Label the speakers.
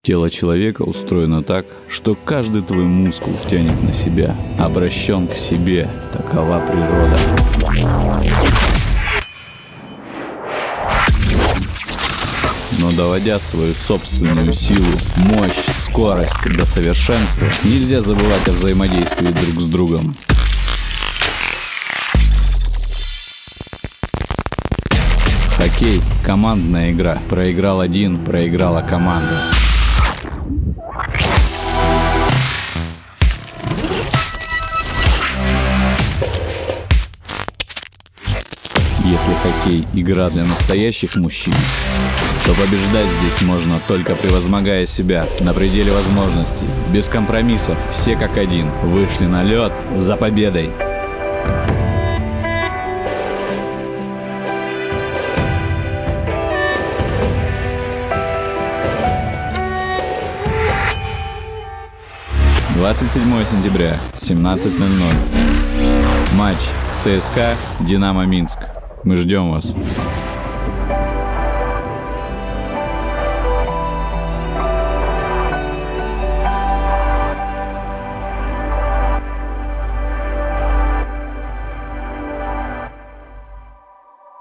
Speaker 1: Тело человека устроено так, что каждый твой мускул тянет на себя, обращен к себе. Такова природа. Но доводя свою собственную силу, мощь, скорость до совершенства, нельзя забывать о взаимодействии друг с другом. Хоккей – командная игра. Проиграл один, проиграла команда. Если хоккей – игра для настоящих мужчин, то побеждать здесь можно только превозмогая себя на пределе возможностей, без компромиссов, все как один, вышли на лед за победой. — 27 сентября, 17:00. Матч ЦСКА «Динамо Минск». Мы ждем вас.